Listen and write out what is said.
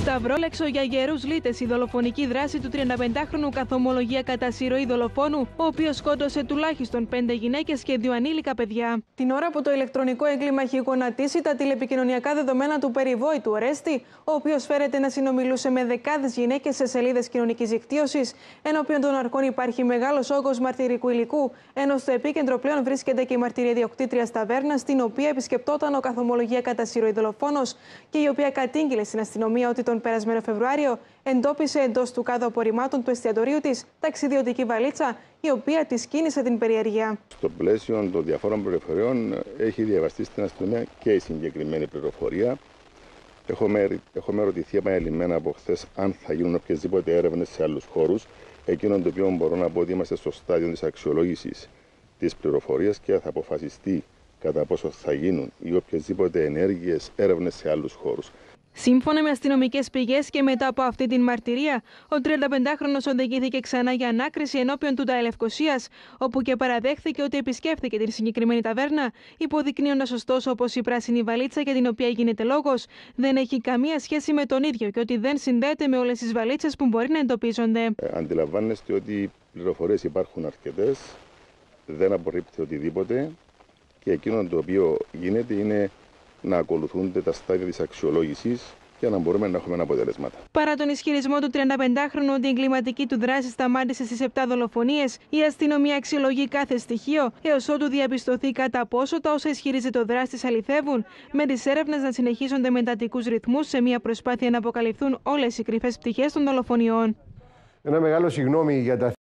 Σταυρόλεξο για γερούς λύτες, η δολοφονική δράση του 35χρονου καθομολογία κατά συρροή δολοφόνου, ο οποίος σκότωσε τουλάχιστον 5 γυναίκες και 2 ανήλικα παιδιά. Την ώρα που το ηλεκτρονικό έγκλημα έχει γονατίσει τα τηλεπικοινωνιακά δεδομένα του περιβόητου Ορέστη, ο οποίος φέρεται να συνομιλούσε με δεκάδες γυναίκες σε σελίδες κοινωνικής δικτύωσης, ενώπιον των αρχών υπάρχει μεγάλος όγκος μαρτυρικού υλικού, ενώ στο επίκεντρο πλέον βρίσκεται και η μαρτυρία ιδιοκτήτριας ταβέρνας, την οποία επισκεπτόταν ο καθομολογία κατά συρροή δολοφόνος και η οποία κατήγγειλε στην αστυνομία ότι τον περασμένο Φεβρουάριο εντόπισε εντός του κάδου απορριμμάτων του εστιατορίου της ταξιδιωτική βαλίτσα, η οποία της κίνησε την περιέργεια. Στο πλαίσιο των διαφόρων πληροφοριών έχει διαβαστεί στην αστυνομία και η συγκεκριμένη πληροφορία. Έχουμε ρωτηθεί επανειλημμένα από χθες αν θα γίνουν οποιασδήποτε έρευνες σε άλλους χώρους. Εκείνον το οποίο μπορώ να πω ότι είμαστε στο στάδιο της αξιολόγησης της πληροφορίας και θα αποφασιστεί κατά πόσο θα γίνουν ή οποιασδήποτε ενέργειες, έρευνες σε άλλους χώρους. Σύμφωνα με αστυνομικές πηγές και μετά από αυτή την μαρτυρία, ο 35χρονος οδηγήθηκε ξανά για ανάκριση ενώπιον του ΤΑΕ Λευκωσίας, όπου και παραδέχθηκε ότι επισκέφθηκε την συγκεκριμένη ταβέρνα, υποδεικνύοντας ωστόσο πως η πράσινη βαλίτσα για την οποία γίνεται λόγος δεν έχει καμία σχέση με τον ίδιο και ότι δεν συνδέεται με όλες τις βαλίτσες που μπορεί να εντοπίζονται. Αντιλαμβάνεστε ότι οι πληροφορίες υπάρχουν αρκετές, δεν απορρίπτει οτιδήποτε και εκείνο το οποίο γίνεται είναι να ακολουθούνται τα στάδια της αξιολόγησης για να μπορούμε να έχουμε αποτελέσματα. Παρά τον ισχυρισμό του 35χρονου ότι η εγκληματική του δράση σταμάτησε στις 7 δολοφονίες, η αστυνομία αξιολογεί κάθε στοιχείο έως ότου διαπιστωθεί κατά πόσο τα όσα ισχυρίζεται ο δράστης αληθεύουν, με τις έρευνες να συνεχίζονται με εντατικούς ρυθμούς σε μια προσπάθεια να αποκαλυφθούν όλες οι κρυφές πτυχές των δολοφονιών. Ένα μεγάλο συγγνώμη για τα